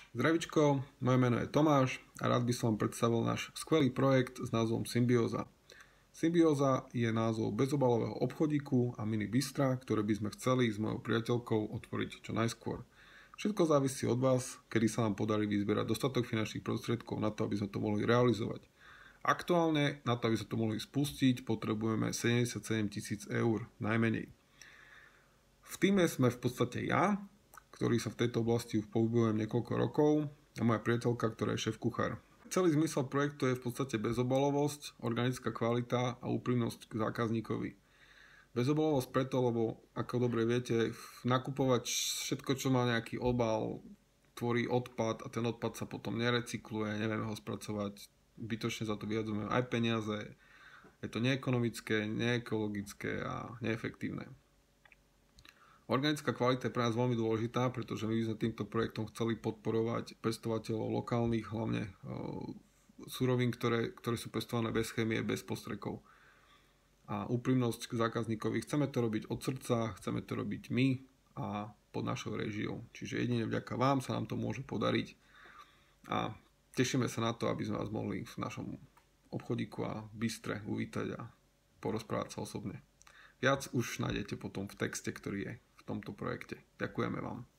Zdravičko, moje meno je Tomáš a rád by som vám predstavil náš skvelý projekt s názvom Symbióza. Symbióza je názov bezobalového obchodíku a mini bistra, ktoré by sme chceli s mojou priateľkou otvoriť čo najskôr. Všetko závisí od vás, kedy sa nám podarí vyzbierať dostatok finančných prostriedkov na to, aby sme to mohli realizovať. Aktuálne na to, aby sme to mohli spustiť, potrebujeme 77 000 eur, najmenej. V týme sme v podstate ja, ktorý sa v tejto oblasti pohybujem niekoľko rokov, a moja priateľka, ktorá je šéf-kuchár. Celý zmysel projektu je v podstate bezobalovosť, organická kvalita a úprimnosť k zákazníkovi. Bezobalovosť preto, lebo ako dobre viete, nakupovať všetko, čo má nejaký obal, tvorí odpad a ten odpad sa potom nerecykluje, nevieme ho spracovať, bytočne za to vyjadzujeme aj peniaze, je to neekonomické, neekologické a neefektívne. Organická kvalita je pre nás veľmi dôležitá, pretože my by sme týmto projektom chceli podporovať pestovateľov lokálnych, hlavne surovín, ktoré sú pestované bez chémie, bez postrekov. A úprimnosť k zákazníkovi. Chceme to robiť od srdca, chceme to robiť my a pod našou režiou. Čiže jedine vďaka vám sa nám to môže podariť. A tešíme sa na to, aby sme vás mohli v našom obchodíku a bistre uvítať a porozprávať sa osobne. Viac už nájdete potom v texte, ktorý je v tomto projekte. Ďakujeme vám.